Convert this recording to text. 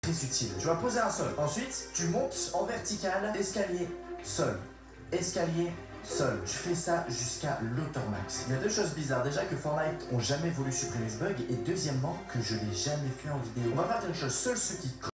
très utile. Tu vas poser un sol. Ensuite, tu montes en vertical, escalier, sol, escalier, sol. Tu fais ça jusqu'à l'auteur max. Il y a deux choses bizarres. Déjà que Fortnite ont jamais voulu supprimer ce bug et deuxièmement que je l'ai jamais fait en vidéo. On va faire quelque chose. Seuls ceux qui